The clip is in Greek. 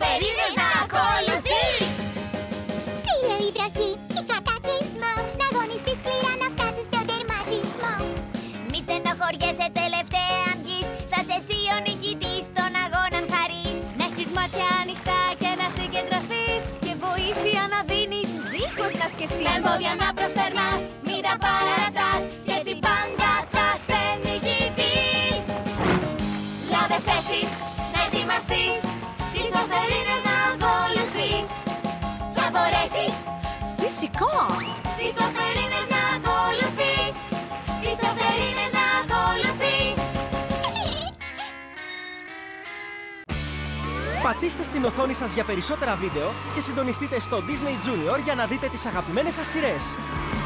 οφερίνες να ακολουθείς. Σύρε η βροχή ή κατακλυσμό, να αγωνιστείς σκληρά να φτάσεις στον τερματισμό. Μη στενοχωριέσαι τελευταία αν βγεις, θα σε εσύ ο νικητής στον αγώνα αν χαρείς. Να έχεις μάτια ανοιχτά και να συγκεντρωθείς και βοήθεια να δίνεις δίχως να σκεφτείς. Τα εμπόδια να προσπερνάς, μην τα παρατάς κι έτσι πάντα θα σε νικητής. Λάβε θέση, να ετοιμαστείς, τις οφερίνες να ακολουθείς. Θα μπορέσεις, Φυσικά! τις οφερίνες να ακολουθείς. Τις οφερίνες να ακολουθείς. Πατήστε στην οθόνη σας για περισσότερα βίντεο και συντονιστείτε στο Disney Junior για να δείτε τις αγαπημένες σας σειρές.